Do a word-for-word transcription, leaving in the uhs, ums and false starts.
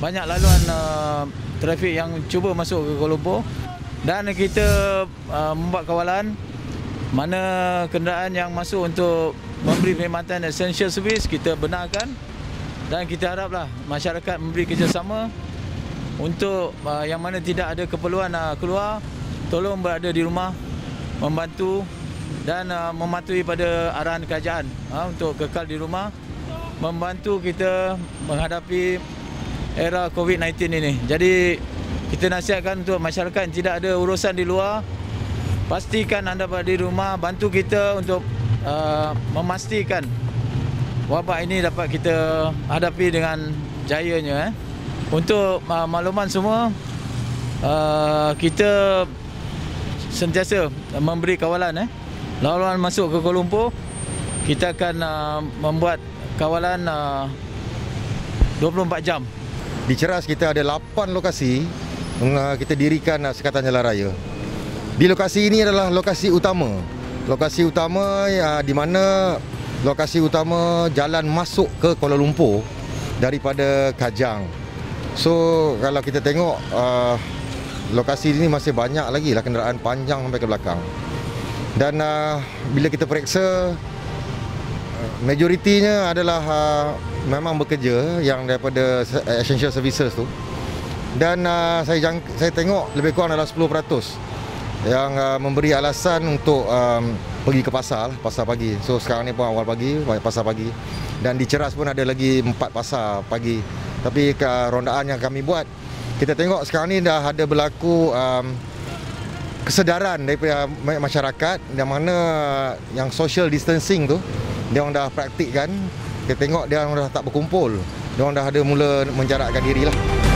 banyak laluan uh, trafik yang cuba masuk ke Kuala Lumpur, dan kita uh, membuat kawalan mana kenderaan yang masuk untuk memberi perkhidmatan essential service kita benarkan, dan kita haraplah masyarakat memberi kerjasama untuk uh, yang mana tidak ada keperluan uh, keluar, tolong berada di rumah membantu dan uh, mematuhi pada arahan kerajaan uh, untuk kekal di rumah, membantu kita menghadapi era COVID sembilan belas ini. Jadi kita nasihatkan untuk masyarakat yang tidak ada urusan di luar, pastikan anda berada di rumah, bantu kita untuk uh, memastikan wabak ini dapat kita hadapi dengan jayanya. Eh. Untuk uh, makluman semua, uh, kita sentiasa memberi kawalan. Eh. Laluan masuk ke Kuala Lumpur, kita akan uh, membuat kawalan uh, dua puluh empat jam. Di Ceras kita ada lapan lokasi kita dirikan Sekatan Jalan Raya. Di lokasi ini adalah lokasi utama. Lokasi utama ya, di mana lokasi utama jalan masuk ke Kuala Lumpur daripada Kajang. So kalau kita tengok uh, lokasi ini masih banyak lagi lah kenderaan panjang sampai ke belakang. Dan uh, bila kita periksa, majoritinya adalah uh, memang bekerja yang daripada essential services tu. Dan uh, saya jang, saya tengok lebih kurang adalah sepuluh peratus yang uh, memberi alasan untuk um, pergi ke pasar, pasar pagi. So sekarang ni pun awal pagi, pasar pagi. Dan di Ceras pun ada lagi empat pasar pagi. Tapi ke rondaan yang kami buat, kita tengok sekarang ni dah ada berlaku um, kesedaran daripada masyarakat yang mana yang social distancing tu dia orang dah praktikkan. Kita tengok dia orang dah tak berkumpul, dia orang dah ada mula menjarakkan diri lah.